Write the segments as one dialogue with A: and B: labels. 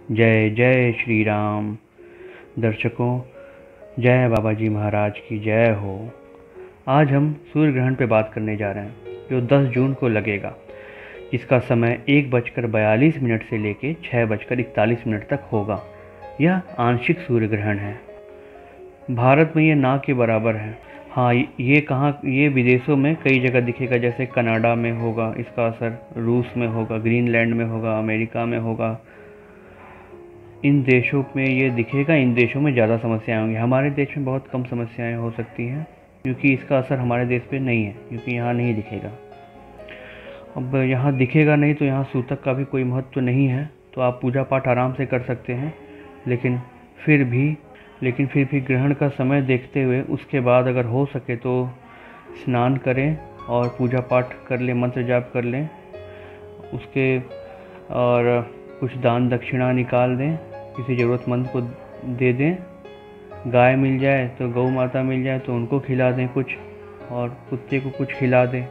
A: जय जय श्री राम। दर्शकों, जय बाबा जी महाराज की जय हो। आज हम सूर्य ग्रहण पे बात करने जा रहे हैं जो 10 जून को लगेगा, जिसका समय 1:42 से लेके 6:41 तक होगा। यह आंशिक सूर्य ग्रहण है। भारत में ये ना के बराबर है। हाँ, ये विदेशों में कई जगह दिखेगा, जैसे कनाडा में होगा इसका असर, रूस में होगा, ग्रीनलैंड में होगा, अमेरिका में होगा। इन देशों में ये दिखेगा, इन देशों में ज़्यादा समस्याएं होंगी। हमारे देश में बहुत कम समस्याएं हो सकती हैं, क्योंकि इसका असर हमारे देश पे नहीं है, क्योंकि यहाँ नहीं दिखेगा। अब यहाँ दिखेगा नहीं तो यहाँ सूतक का भी कोई महत्व तो नहीं है, तो आप पूजा पाठ आराम से कर सकते हैं। लेकिन फिर भी ग्रहण का समय देखते हुए उसके बाद अगर हो सके तो स्नान करें और पूजा पाठ कर लें, मंत्र जाप कर लें उसके, और कुछ दान दक्षिणा निकाल दें, किसी ज़रूरतमंद को दे दें। गाय मिल जाए तो, गौ माता मिल जाए तो उनको खिला दें कुछ, और कुत्ते को कुछ खिला दें।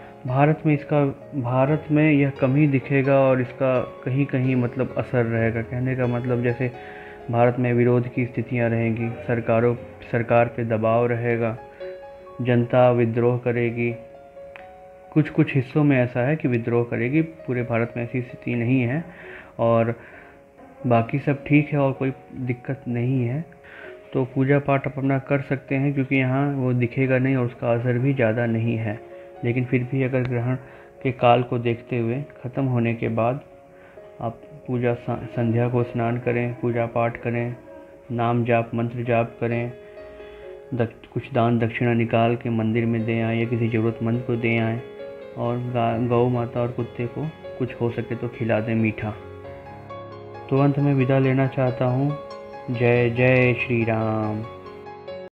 A: भारत में यह कम ही दिखेगा और इसका कहीं कहीं मतलब असर रहेगा। कहने का मतलब, जैसे भारत में विरोध की स्थितियां रहेंगी, सरकार पे दबाव रहेगा, जनता विद्रोह करेगी। कुछ कुछ हिस्सों में ऐसा है कि विद्रोह करेगी, पूरे भारत में ऐसी स्थिति नहीं है, और बाकी सब ठीक है और कोई दिक्कत नहीं है। तो पूजा पाठ आप अपना कर सकते हैं, क्योंकि यहाँ वो दिखेगा नहीं और उसका असर भी ज़्यादा नहीं है। लेकिन फिर भी अगर ग्रहण के काल को देखते हुए ख़त्म होने के बाद आप संध्या को स्नान करें, पूजा पाठ करें, नाम जाप मंत्र जाप करें, कुछ दान दक्षिणा निकाल के मंदिर में दे आएँ या किसी ज़रूरतमंद को दे आएँ, और गौ माता और कुत्ते को कुछ हो सके तो खिला दें मीठा। तो अंत में विदा लेना चाहता हूँ। जय जय श्री राम।